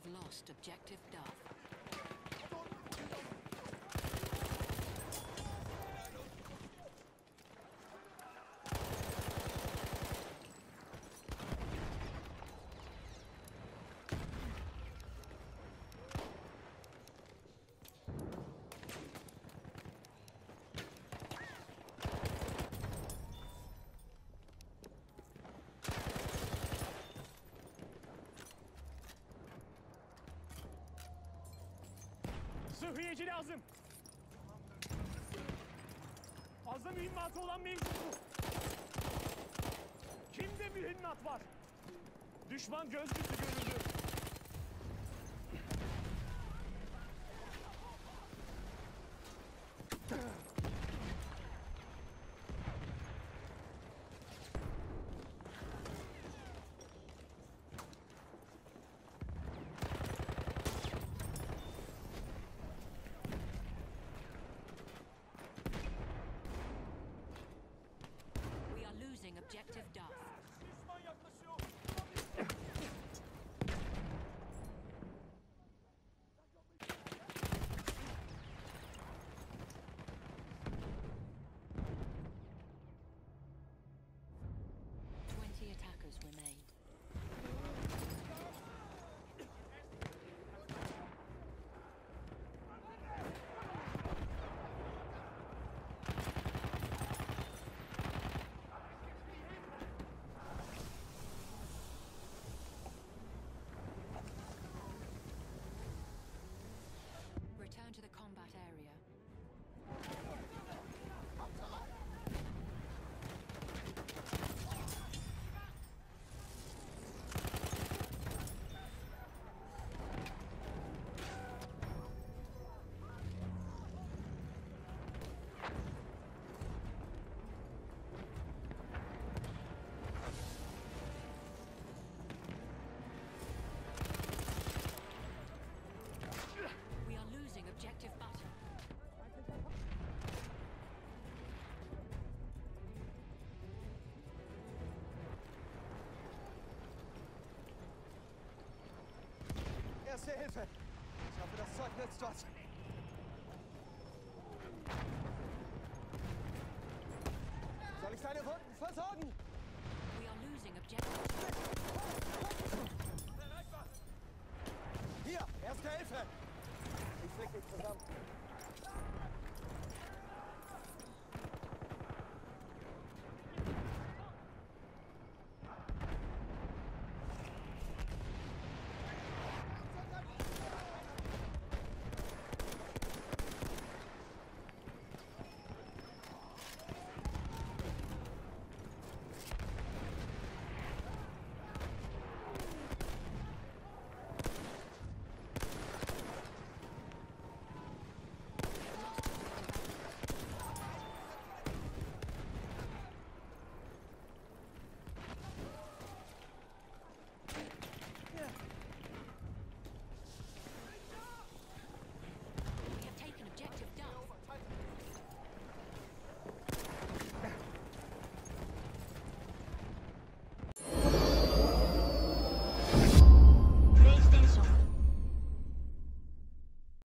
lost objective Duff. Sıhhiyeci lazım. Fazla mühimmatı olan mevcut mu? Kimde mühimmat var? Düşman gözcüsü görüldü. Losing objective Duff. Düşman yaklaşıyor. Attackers remain. Return to the combat area. We are losing objective button. Erste Hilfe! Ich hoffe, das Zeug nützt was. Soll ich deine Wunden versorgen? We are losing objective. Hier, Erste Hilfe! Ich flick dich zusammen.